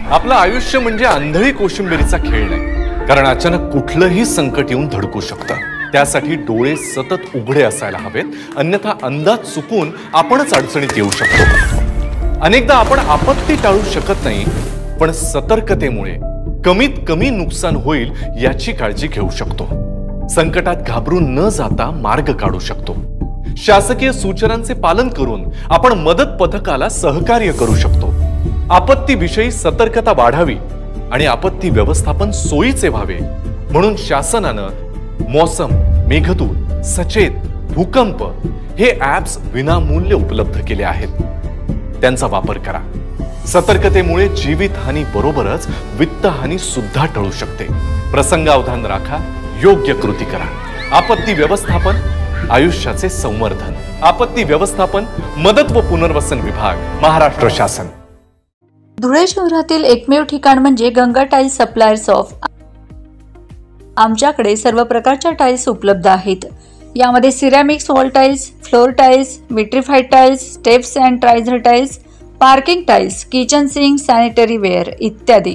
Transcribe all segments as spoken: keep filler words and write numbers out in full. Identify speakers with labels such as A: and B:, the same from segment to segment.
A: आपलं आयुष्य म्हणजे आंधळी कोशिंबिरीचा खेळ नाही, कारण अचानक कुठलंही संकट येऊन धडकू शकतं। त्यासाठी डोळे सतत उघडे असायला हवेत, अन्यथा अंदाज चुकून आपणच अडचणीत येऊ शकतो। अनेकदा आपण आपत्ती टाळू शकत नाही, पण सतर्कतेमुळे कमीत कमी नुकसान होईल याची काळजी घेऊ शकतो। संकटात घाबरून न जाता मार्ग काढू शकतो। शासकीय सूचनांचे पालन करून आपण मदत पथकाला सहकार्य करू शकतो। आपत्तीविषयी सतर्कता वाढावी आणि आपत्ती व्यवस्थापन सोयीचे व्हावे म्हणून शासनानं मौसम, मेघदूत, सचेत, भूकंप हे ॲप्स विनामूल्य उपलब्ध केले आहेत। त्यांचा वापर करा। सतर्कतेमुळे जीवितहानी बरोबरच वित्तहानी सुद्धा टळू शकते। प्रसंगावधान राखा, योग्य कृती करा। आपत्ती व्यवस्थापन आयुष्याचे संवर्धन। आपत्ती व्यवस्थापन, मदत व पुनर्वसन विभाग, महाराष्ट्र शासन।
B: धुळे शहरातील एकमेव ठिकाण म्हणजे गंगा टाइल्स सप्लायर्स ऑफ। आमच्याकडे सर्व प्रकारच्या टाइल्स उपलब्ध आहेत। यामध्ये ceramics wall tiles, floor tiles, vitrified tiles, steps and riser tiles, parking tiles, kitchen sink, sanitary ware इत्यादी।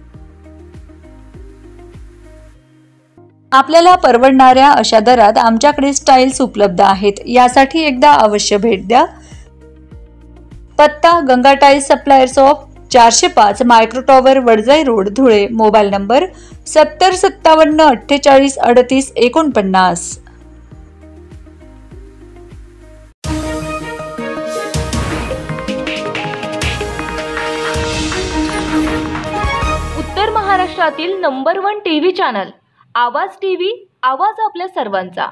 B: आपल्याला परवडणाऱ्या अशा दरात आमच्याकडे टाइल्स उपलब्ध आहेत। यासाठी एकदा अवश्य भेट द्या। पत्ता गंगा टाइल्स सप्लायर्स ऑफ, चारशे पाच micro tower, Wadjai road, Dhule. Mobile number सत्तर सत्तावन्न अठ्ठेचाळीस अडतीस एकोणपन्नास।
C: उत्तर महाराष्ट्रातील number one TV channel Awaaz TV, आवाज आपल्या सर्वांचा।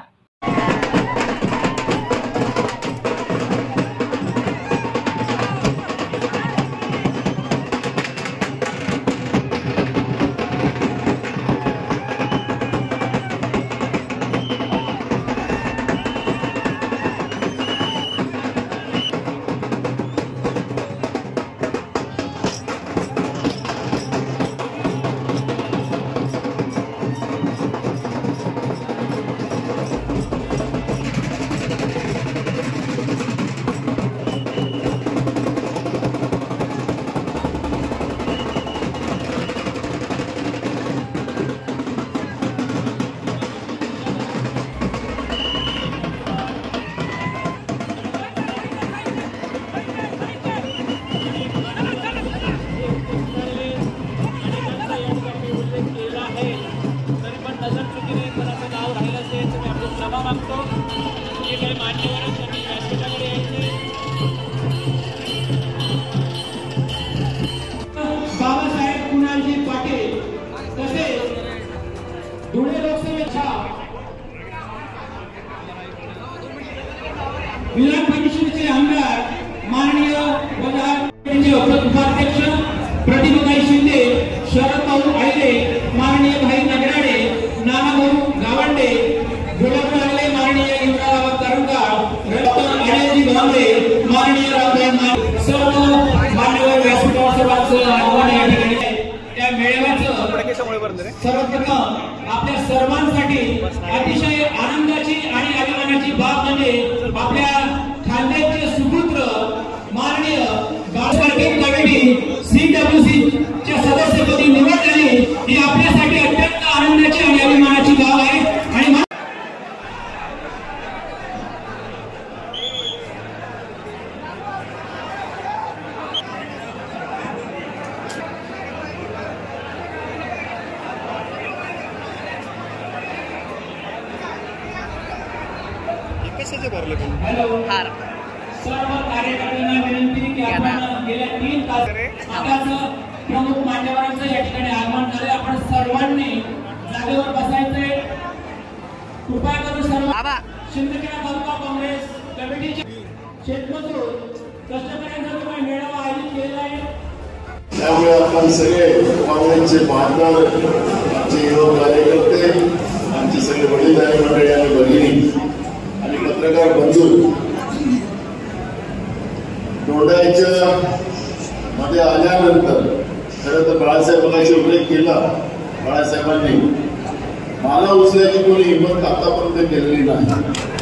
D: विधान परिषदेचे आमदार माननीय उपाध्यक्ष प्रतिभाताई शिंदे, शरद भाऊ आयले, माननीय भाई नगराडे, नानाभाऊ गावंडे, गुलाबराव आले, माननीय इंद्राराव करंगार, अजयजी भांबरे, माननीय रामराव, सर्व मान्यवर व्यासपीठावर आव्हान या ठिकाणी त्या मेळाव्याचं सर्वप्रथम आपल्या सर्वांसाठी अतिशय आनंदाची आणि अभिमानाची बाब म्हणजे आपल्या खानदेशचे सुपुत्र माननीय गावपार्किंग कमिटी सीडब्ल्यूसी च्या सदस्यपदी निवड झाली ही आपल्यासाठी अत्यंत आनंदाची आणि अभिमानाची बाब आहे। आणि हॅलो सर्व कार्यकर्त्यांना विनंती की आपण गेल्या तीन तासाचं प्रमुख मान्यवरांचं या ठिकाणी आगमन झाले। आपण सर्वांनी जागेवर बसायचे। कृपया करून सर्व शिंदखेडा तालुका काँग्रेस कमिटीचे शेतमजूर कष्टकऱ्यांचा तुम्ही मेळावा आयोजित केलेला आहे।
E: त्यामुळे आपण सगळे काँग्रेसचे पार्टनर, आमचे युवक कार्यकर्ते, आमचे सगळे वडीलधारी मंडळी आणि भगिनी आणि पत्रकार बंधू डोडायच्या मध्ये आल्यानंतर खरं तर बाळासाहेबांचा उल्लेख केला। बाळासाहेबांनी मला उचलायची कोणी हिंमत आतापर्यंत केलेली नाही।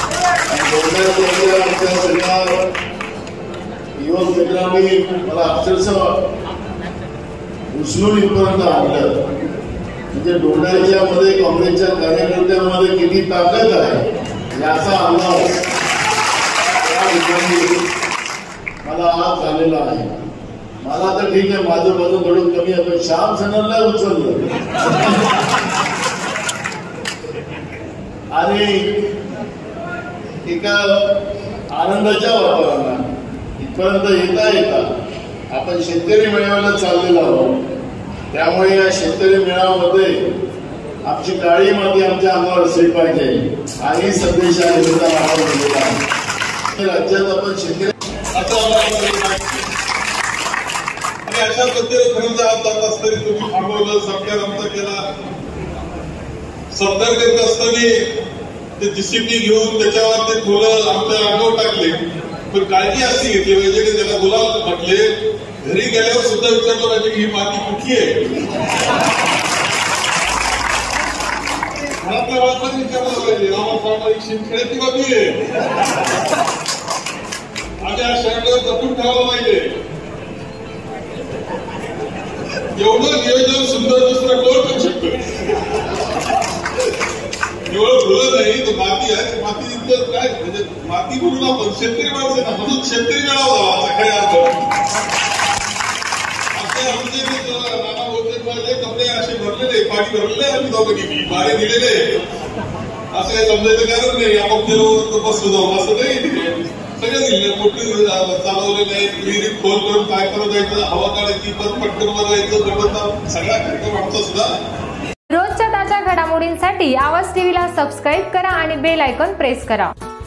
E: आमच्या सगळ्या युवक मित्रांनी मला अक्षरशः उचलून इथपर्यंत आणलं. म्हणजे डोंडाच्या मध्ये काँग्रेसच्या कार्यकर्त्यांमध्ये किती ताकद आहे याचा अंदाज या ठिकाणी मला आज झालेला आहे. मला तर ठीक आहे, माझं वजन थोडं कमी आहे, पण श्याम सनरला उचललं. आणि एका आनंदाच्या वातावरणात इथपर्यंत येता येता आपण शेतकरी मेळाव्याला चाललेलो आहोत. त्यामुळे या शेतकरी मेळाव्यामध्ये आमची काळी माती आमच्या अंगावर असली पाहिजे हाही संदेश या निमित्तानं आपण दिलेला आहे. राज्यात आपण शेतकरी
F: आणि अशा पद्धतीने खरं जात जात असताना तुम्ही थांबवलं, सत्कार आमचा केला. सत्कार करत असताना ते जीसीपी घेऊन त्याच्यावर ते फुलं आमच्या अंगावर टाकले, पण काळजी अशी घेतली पाहिजे की त्याला गुलाल म्हटले. घरी गेल्यावर सुद्धा विचारलं पाहिजे की ही माती कुठली आहे. घरातल्या बापांनी विचारलं पाहिजे रामासाहेब शिंदखेड्याची बातमी आहे. आम्ही या शहराला जपून ठेवलं पाहिजे. एवढं नियोजन सुंदर दुसरं कोण करू शकतो. एवढं फुलं नाही तर माती आहे. माती इतकं काय म्हणजे माती म्हणून आपण शेतकरी माणसं ना म्हणून शेतकरी मेळावा झाला असा खऱ्या अर्थ. नाना बोलते पाहिजे कपडे असे भरलेले, पाणी भरलेले, आम्ही दोघांनी बारे दिलेले, असं काही समजायचं कारण नाही. आपण गेलो बसलो जाऊ असं नाही. सगळे दिले मोठी चालवलेले आहेत. विहिरीत खोल करून काय करत जायचं, हवा काढायची, परत पटकन बनवायचं, गणपत सगळ्या कार्यक्रम आमचा सुद्धा.
G: रोजच्या ताज्या घडामोडींसाठी आवाज टीव्हीला सबस्क्राईब करा आणि बेल आयकॉन प्रेस करा.